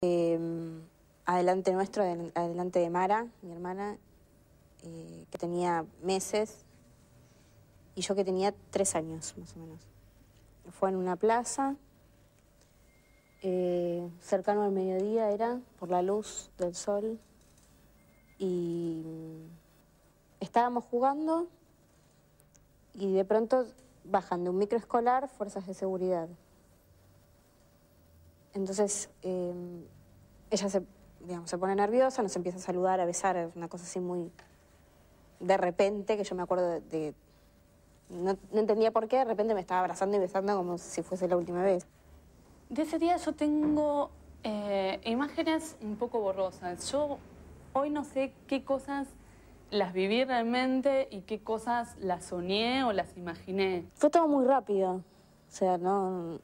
Adelante nuestro, adelante de Mara, mi hermana, que tenía meses, y yo que tenía 3 años, más o menos. Fue en una plaza, cercano al mediodía era, por la luz del sol, y estábamos jugando y de pronto bajan de un microescolar fuerzas de seguridad. Entonces, ella se pone nerviosa, nos empieza a saludar, a besar, una cosa así muy de repente, que yo me acuerdo no entendía por qué, de repente me estaba abrazando y besando como si fuese la última vez. De ese día yo tengo imágenes un poco borrosas. Yo hoy no sé qué cosas las viví realmente y qué cosas las soñé o las imaginé. Fue todo muy rápido, o sea, no...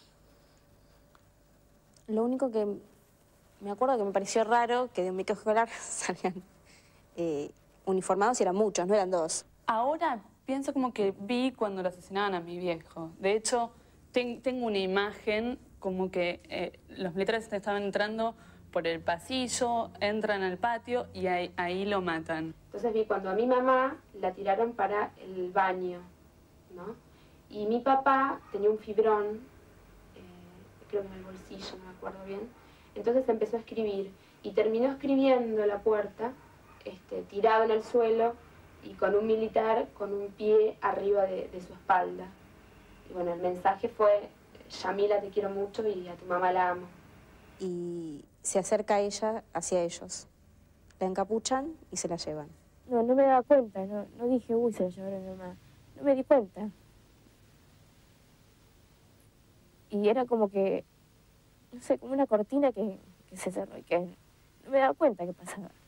Lo único que me acuerdo que me pareció raro que de un microescolar salían uniformados y eran muchos, no eran 2. Ahora pienso como que vi cuando lo asesinaban a mi viejo. De hecho, tengo una imagen como que los militares estaban entrando por el pasillo, entran al patio y ahí lo matan. Entonces vi cuando a mi mamá la tiraron para el baño, ¿no? Y mi papá tenía un fibrón, creo que en el bolsillo, no me acuerdo bien. Entonces empezó a escribir y terminó escribiendo la puerta, tirado en el suelo y con un militar con un pie arriba de su espalda. Y bueno, el mensaje fue: Yamila, te quiero mucho y a tu mamá la amo. Y se acerca ella hacia ellos. La encapuchan y se la llevan. No me daba cuenta, no dije, uy, se la llevaron a mi mamá. No me di cuenta. Y era como que, no sé, como una cortina que se cerró y que no me daba cuenta que pasaba.